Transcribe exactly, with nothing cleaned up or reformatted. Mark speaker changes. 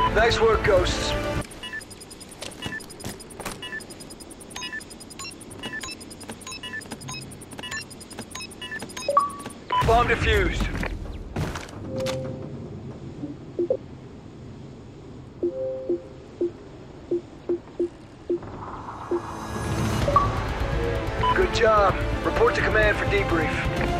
Speaker 1: Nice work, Ghosts. Bomb defused. Good job. Report to command for debrief.